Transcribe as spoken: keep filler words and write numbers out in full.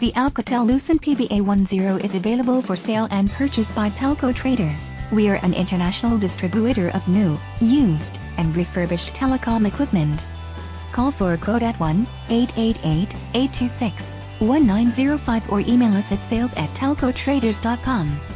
The Alcatel-Lucent P B A ten is available for sale and purchase by TelcoTraders. We are an international distributor of new, used, and refurbished telecom equipment. Call for a quote at one eight eight eight, eight two six, one nine zero five or email us at sales at telco traders dot com.